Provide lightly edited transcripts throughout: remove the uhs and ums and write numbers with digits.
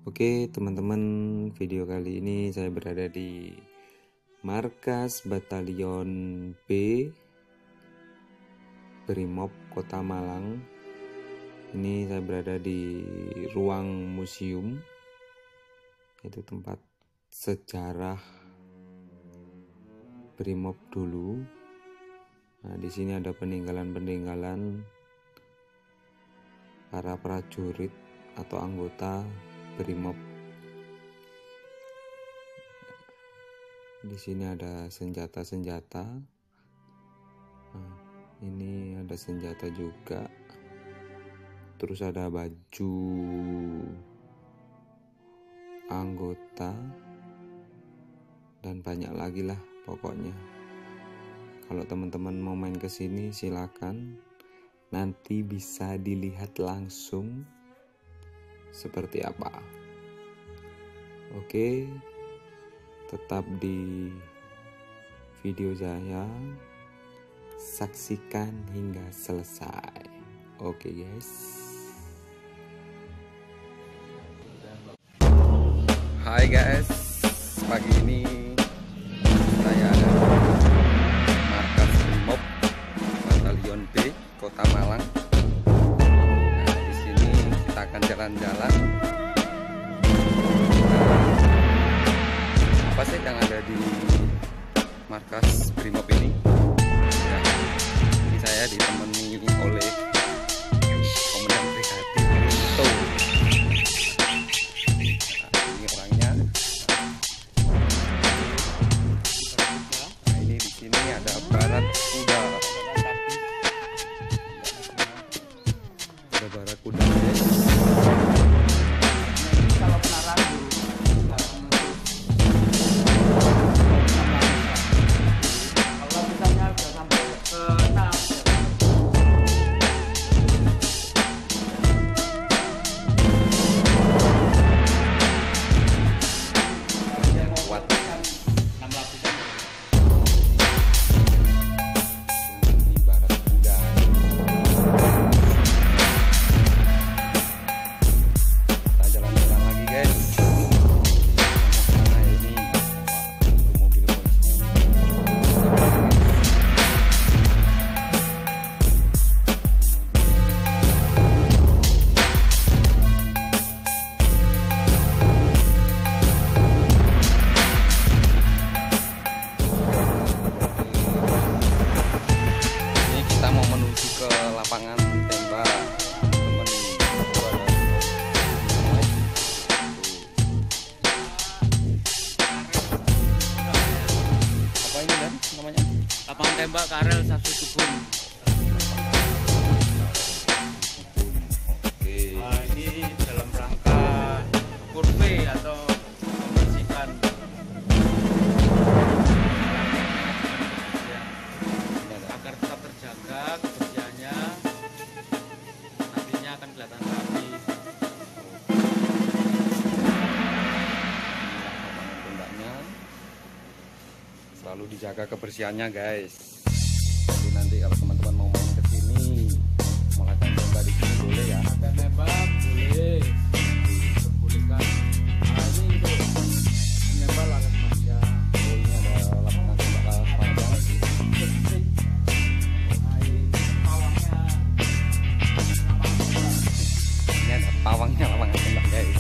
Oke teman-teman, video kali ini saya berada di markas Batalion B Brimob Kota Malang. Ini saya berada di ruang museum, itu tempat sejarah Brimob dulu. Nah, di sini ada peninggalan-peninggalan para prajurit atau anggota Brimob. Di sini ada senjata-senjata. Nah, ini ada senjata juga. Terus ada baju anggota dan banyak lagi lah pokoknya. Kalau teman-teman mau main ke sini silakan. Nanti bisa dilihat langsung seperti apa. Oke, tetap di video saya, saksikan hingga selesai. Oke guys. Hai guys, pagi ini saya ada di markas Brimob Batalion B Kota Malang. Nah, di sini kita akan jalan-jalan. Apa sih yang ada di markas Brimob ini? Ya, ini saya ditemani oleh Komandan Brigade Tito. Nah, ini orangnya. Nah, ini di sini ada barat kuda. Ada barat kuda. Kalau penaran kalau misalnya udah sampai ke 6 Kuat. 6 lapisan. Ini barat kuda. Kita jalan-jalan lagi guys. Nah, ini mobil polisi. Ini kita mau menuju ke lapangan tembak, teman. Apa ini dan namanya? Lapangan tembak Karel Satu Tubun. Oke. Nah, ini dalam rangka kurve atau membersihkan ya, Ini ada agar tetap terjaga kebersihannya, nantinya akan kelihatan rapi. lapangan tembaknya. Selalu dijaga kebersihannya guys. Jadi nanti kalau teman-teman mau main ke sini, mau latihan tembak di sini boleh ya. Latihan tembak boleh, diperbolehkan. Nah, ini untuk menembak laras panjang. Oh, ini ada lapangan tembak laras panjang. Nah, ini pawangnya Ini ada pawangnya lapangan tembak guys.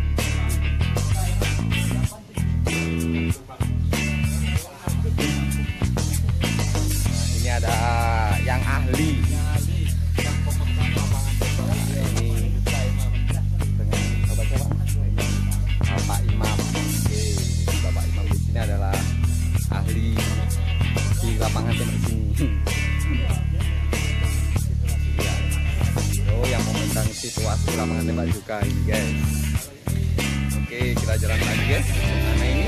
Ini ada yang ahli. yang pemegang lapangan tembak. Ini dengan Bapak siapa? Bapak Imam. Oke, Bapak Imam di sini adalah ahli di lapangan tembak sini. Ya. Oh, yang memegang situasi lapangan tembak juga ini guys. Oke, kita jalan lagi guys. Mana ini?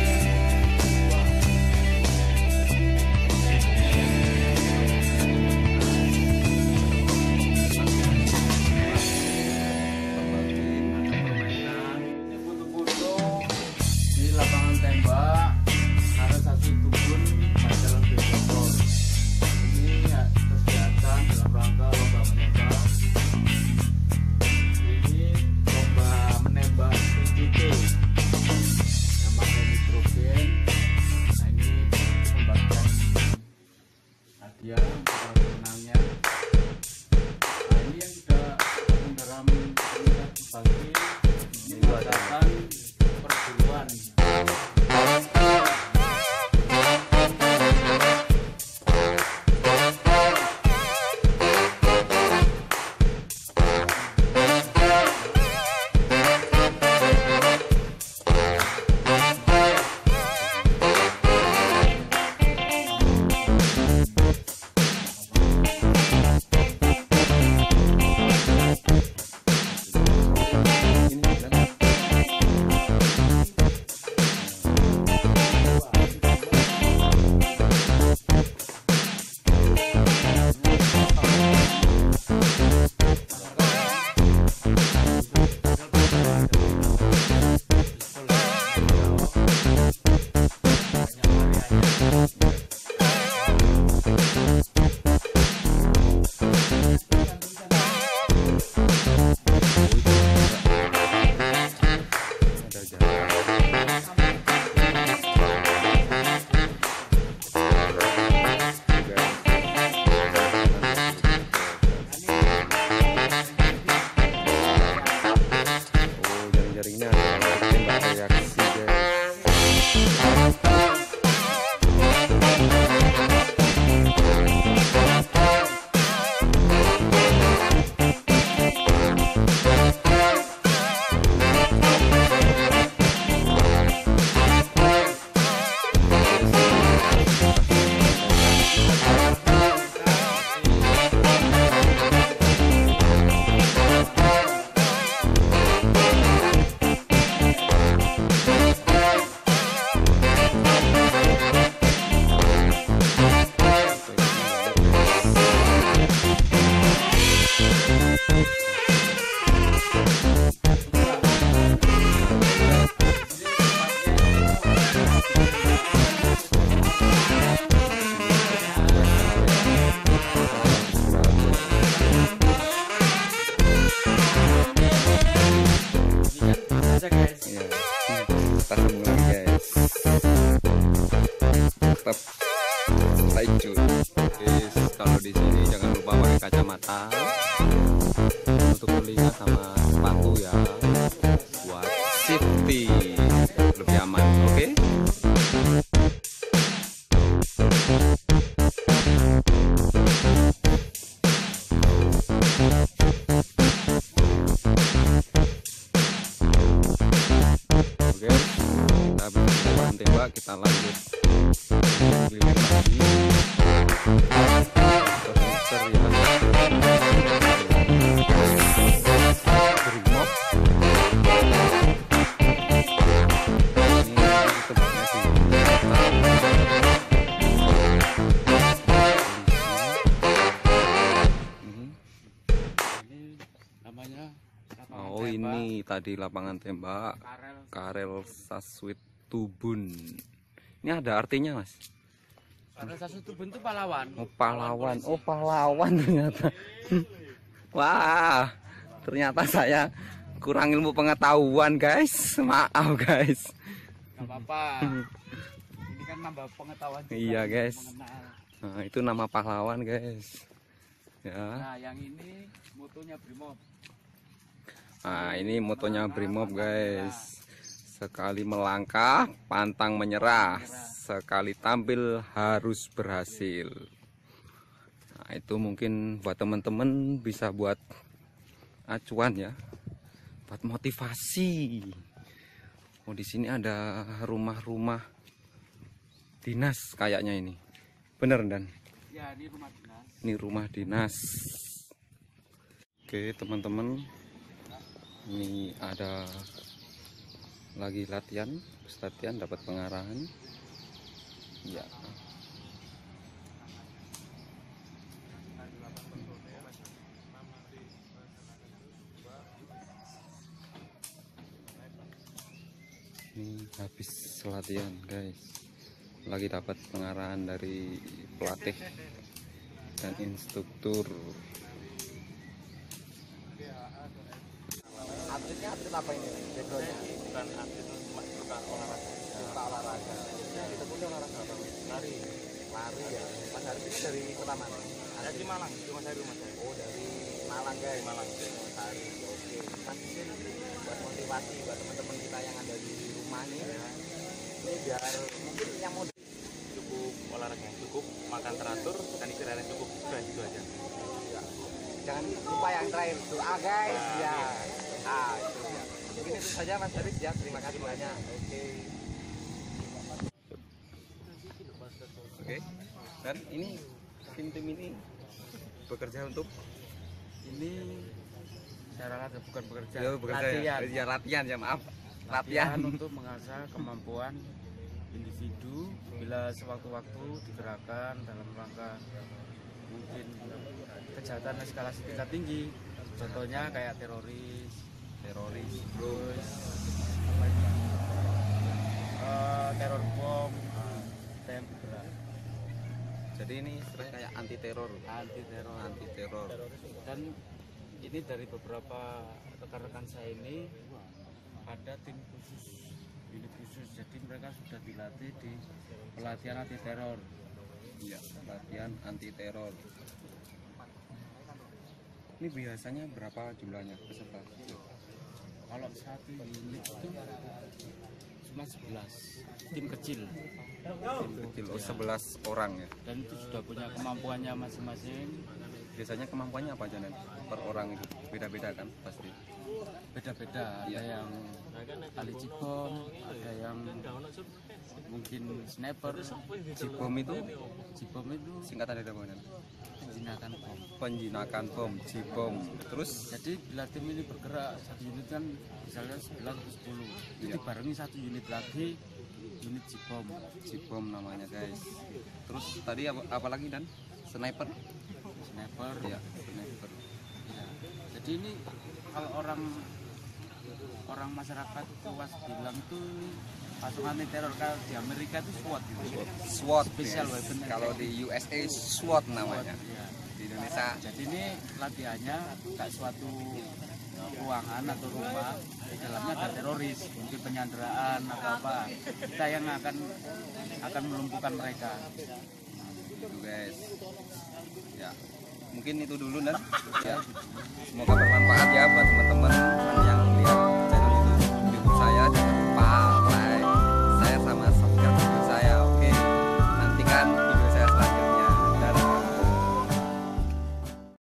Ini foto-foto di lapangan tembak Karel Satu Tubun Batalion B Bogor. Ini ya, kegiatan dalam rangka lomba menembak. Ini lomba menembak safety, lebih aman. Oke. Kita habis tembak, kita lanjut keliling lagi. Muter ya. Brimob. Ini tempatnya di Ini namanya lapangan oh tembak ini tadi lapangan tembak Karel Saswit Tubun. Ini ada artinya, Mas? Karel Saswit Tubun itu pahlawan. Oh pahlawan, oh pahlawan ternyata. Wah, ternyata saya kurang ilmu pengetahuan guys. Maaf guys. Gak apa-apa. Ini kan nambah pengetahuan juga. Iya guys. Mengenal. Nah, itu nama pahlawan guys. Ya. Nah yang ini motonya Brimob. Nah ini motonya Brimob guys. Sekali melangkah pantang menyerah, sekali tampil harus berhasil. Nah itu mungkin buat teman-teman bisa buat acuan ya, buat motivasi. Oh di sini ada rumah-rumah dinas kayaknya ini, bener Dan? Ya ini rumah dinas. Ini rumah dinas. Oke teman-teman, ini ada lagi latihan dapat pengarahan ya. Ini habis latihan guys, lagi dapat pengarahan dari pelatih dan instruktur. Atletnya atlet apa ini? Backgroundnya? Bukan atlet, cuma suka olahraga. Suka olahraga. Kita punya olahraga apa? Lari. Lari ya. Mas Haris ini dari kota mana? Dari Malang. Cuma saya rumah saya. Oh dari Malang guys. Malang. Mas Haris. Oke. Kan mungkin buat motivasi buat teman-teman kita yang ada di rumah nih. Ya. Ini biar mungkin yang mau cukup olahraga yang cukup, makan teratur, dan istirahat yang cukup. Sudah itu aja. Ya. Jangan lupa yang terakhir doa guys. Ya. Ah, itu ya. Mungkin itu saja Mas Haris ya. Terima kasih banyak. Oke. Dan ini tim ini bekerja untuk Ini saya rasa bukan bekerja. ya, bekerja latihan. ya latihan ya maaf. Latihan untuk mengasah kemampuan individu bila sewaktu-waktu digerakkan dalam rangka mungkin kejahatan eskalasi tingkat tinggi. Contohnya kayak teroris, terus apa itu? Teror bom, temp berat. Jadi ini sebenarnya kayak anti teror. Dan ini dari beberapa rekan-rekan saya ini ada tim khusus, unit khusus. Jadi mereka sudah dilatih di pelatihan anti teror. Iya, latihan anti teror. Ini biasanya berapa jumlahnya peserta? Kalau satu unit itu cuma 11 tim kecil. Oh 11 orang ya. Dan itu sudah punya kemampuannya masing-masing. Biasanya kemampuannya apa aja Nen? Per orang itu beda-beda kan pasti. Beda-beda, ada yang tali cibom, ada yang mungkin sniper. Cibom itu Singkatan dari apa Nen? penjinakan bom. Penjinakan bom, cibom. Terus Jadi bila tim ini bergerak satu unit kan misalnya 11 atau 10, itu Iya. dibarengi satu unit lagi, unit cibom. cibom namanya guys. Terus tadi apa lagi Dan? Sniper? Sniper. Iya, sniper. Ya. Jadi ini kalau orang masyarakat luas bilang itu pasukan anti teror, kalau di Amerika itu SWAT gitu. SWAT Special yes. Weapon Kalau Attack. di USA SWAT namanya. Ya. Di Indonesia Jadi ini latihannya kayak suatu ruangan atau rumah, di dalamnya ada teroris, mungkin penyanderaan atau apa. Kita yang akan melumpuhkan mereka. gitu guys. Ya, mungkin itu dulu Dan. Ya. Semoga bermanfaat ya buat teman-teman.